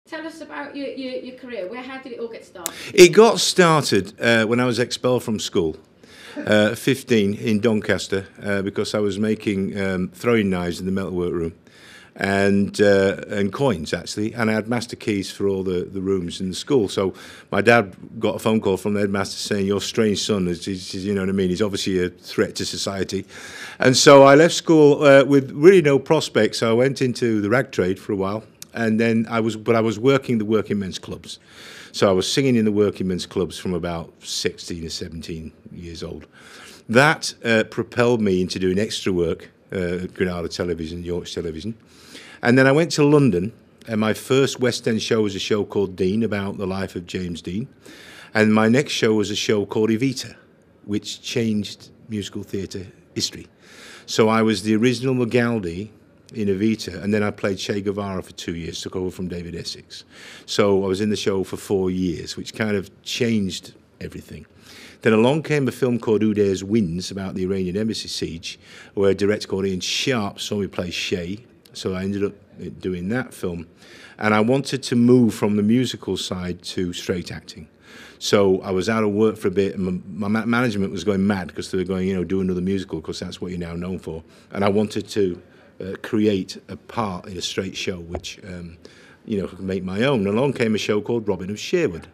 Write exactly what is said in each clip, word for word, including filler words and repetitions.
Tell us about your, your, your career. Where, how did it all get started? It got started uh, when I was expelled from school, uh, fifteen, in Doncaster, uh, because I was making um, throwing knives in the metalwork room, and uh, and coins actually, and I had master keys for all the, the rooms in the school. So my dad got a phone call from the headmaster saying, "Your strange son is, is, you know what I mean, he's obviously a threat to society." And so I left school uh, with really no prospects. So I went into the rag trade for a while. And then I was, but I was working the working men's clubs. So I was singing in the working men's clubs from about sixteen or seventeen years old. That uh, propelled me into doing extra work uh, at Granada Television, Yorkshire Television. And then I went to London, and my first West End show was a show called Dean, about the life of James Dean. And my next show was a show called Evita, which changed musical theatre history. So I was the original Magaldi in Evita, and then I played Che Guevara for two years, took over from David Essex. So I was in the show for four years, which kind of changed everything. Then along came a film called Who Dares Wins, about the Iranian embassy siege, where a director called Ian Sharp saw me play Che. So I ended up doing that film. And I wanted to move from the musical side to straight acting. So I was out of work for a bit, and my, my management was going mad because they were going, you know, do another musical, because that's what you're now known for. And I wanted to Uh, create a part in a straight show which, um, you know, could make my own. Along came a show called Robin of Sherwood.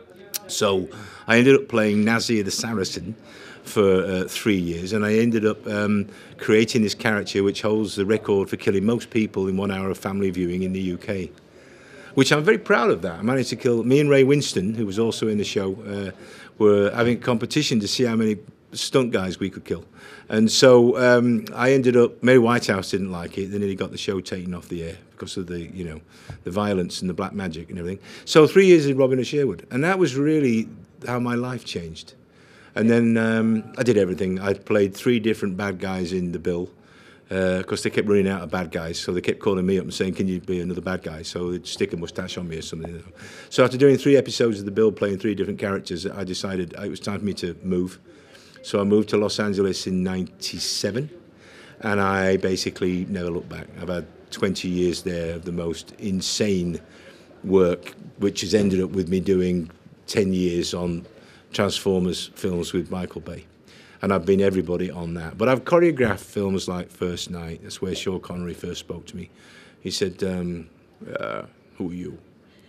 So I ended up playing Nazir the Saracen for uh, three years, and I ended up um, creating this character which holds the record for killing most people in one hour of family viewing in the U K, which I'm very proud of that. I managed to kill, me and Ray Winston, who was also in the show, uh, were having a competition to see how many stunt guys we could kill. And so um, I ended up, Mary Whitehouse didn't like it, then he got the show taken off the air because of the, you know, the violence and the black magic and everything. So three years in Robin of Sherwood, and that was really how my life changed. And then um, I did everything. I played three different bad guys in the bill, because uh, they kept running out of bad guys, so they kept calling me up and saying, "Can you be another bad guy?" So they'd stick a moustache on me or something. You know. So after doing three episodes of the bill, playing three different characters, I decided it was time for me to move. So I moved to Los Angeles in ninety-seven, and I basically never looked back. I've had twenty years there of the most insane work, which has ended up with me doing ten years on Transformers films with Michael Bay. And I've been everybody on that. But I've choreographed films like First Night. That's where Sean Connery first spoke to me. He said, um, uh, "Who are you?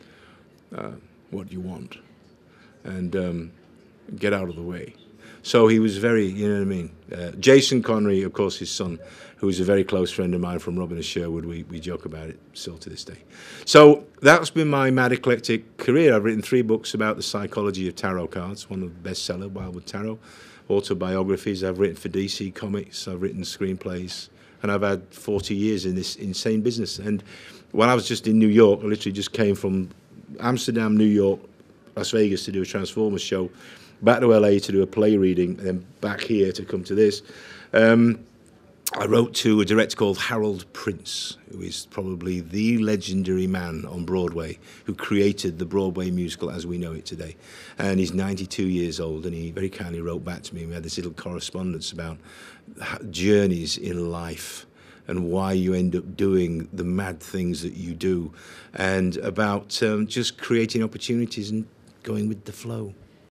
Uh, what do you want? And um, get out of the way." So he was very, you know what I mean. Uh, Jason Connery, of course, his son, who is a very close friend of mine from Robin of Sherwood, we, we joke about it still to this day. So that's been my mad eclectic career. I've written three books about the psychology of tarot cards, one of the bestseller, Wildwood Tarot, autobiographies. I've written for D C Comics, I've written screenplays, and I've had forty years in this insane business. And when I was just in New York, I literally just came from Amsterdam, New York, Las Vegas to do a Transformers show, back to L A to do a play reading, and then back here to come to this. Um, I wrote to a director called Harold Prince, who is probably the legendary man on Broadway, who created the Broadway musical as we know it today. And he's ninety-two years old, and he very kindly wrote back to me. We had this little correspondence about journeys in life and why you end up doing the mad things that you do, and about um, just creating opportunities and going with the flow.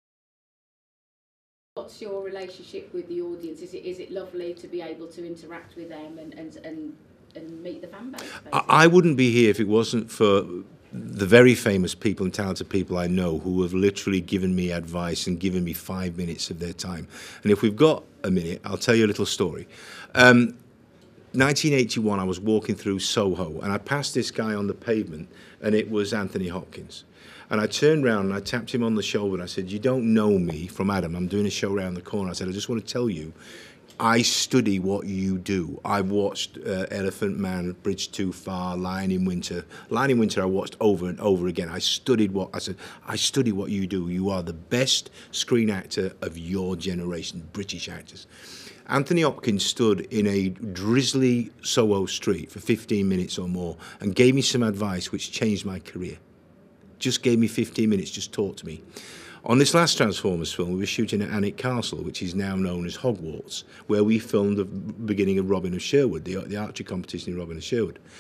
What's your relationship with the audience? Is it is it lovely to be able to interact with them and and and, and meet the fan base? I, I wouldn't be here if it wasn't for the very famous people and talented people I know who have literally given me advice and given me five minutes of their time. And if we've got a minute, I'll tell you a little story. Um, nineteen eighty-one, I was walking through Soho, and I passed this guy on the pavement, and it was Anthony Hopkins. And I turned around and I tapped him on the shoulder and I said, "You don't know me from Adam. I'm doing a show around the corner." I said, "I just want to tell you, I study what you do. I've watched uh, Elephant Man, Bridge Too Far, Lion in Winter. Lion in Winter I watched over and over again. I studied what, I said, I study what you do. You are the best screen actor of your generation, British actors." Anthony Hopkins stood in a drizzly Soho street for fifteen minutes or more and gave me some advice which changed my career. Just gave me fifteen minutes, just talked to me. On this last Transformers film, we were shooting at Alnwick Castle, which is now known as Hogwarts, where we filmed the beginning of Robin of Sherwood, the, the archery competition in Robin of Sherwood.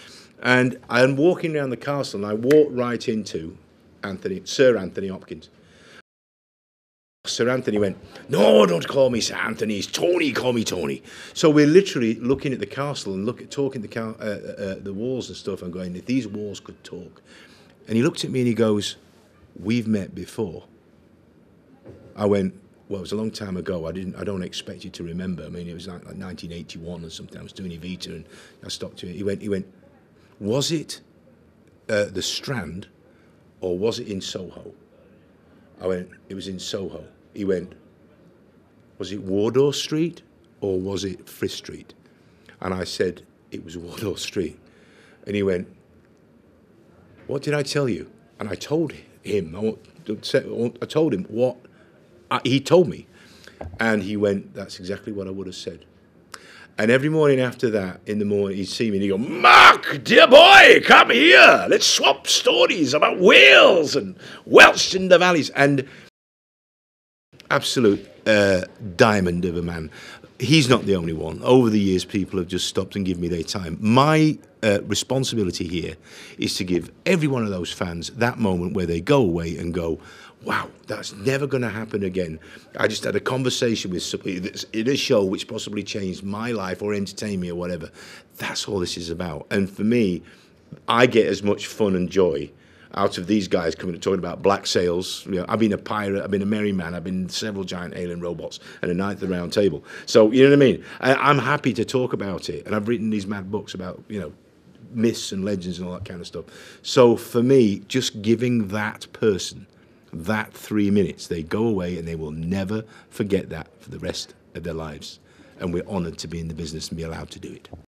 And I'm walking around the castle, and I walked right into Anthony, Sir Anthony Hopkins. Sir Anthony went, "No, don't call me Sir Anthony. It's Tony. Call me Tony." So we're literally looking at the castle and look at talking the uh, uh, the walls and stuff, and going, if these walls could talk. And he looked at me and he goes, "We've met before." I went, "Well, it was a long time ago. I didn't. I don't expect you to remember. I mean, it was like, like nineteen eighty-one or something. I was doing Evita, and I stopped to it. He went, he went, "Was it uh, the Strand, or was it in Soho?" I went, "It was in Soho." He went, "Was it Wardour Street or was it Frith Street?" And I said, "It was Wardour Street." And he went, "What did I tell you?" And I told him, I told him what I, he told me. And he went, "That's exactly what I would have said." And every morning after that, in the morning, he'd see me and he'd go, "Mark, dear boy, come here. Let's swap stories about Wales and Welsh in the valleys." And absolute uh, diamond of a man. He's not the only one. Over the years, people have just stopped and given me their time. My uh, responsibility here is to give every one of those fans that moment where they go away and go, "Wow, that's never going to happen again. I just had a conversation with somebody that's in a show which possibly changed my life or entertained me or whatever." That's all this is about. And for me, I get as much fun and joy out of these guys coming and talking about black sails. You know, I've been a pirate, I've been a merry man, I've been several giant alien robots and a ninth of the round table. So, you know what I mean? I, I'm happy to talk about it. And I've written these mad books about, you know, myths and legends and all that kind of stuff. So for me, just giving that person that three minutes, they go away and they will never forget that for the rest of their lives. And we're honoured to be in the business and be allowed to do it.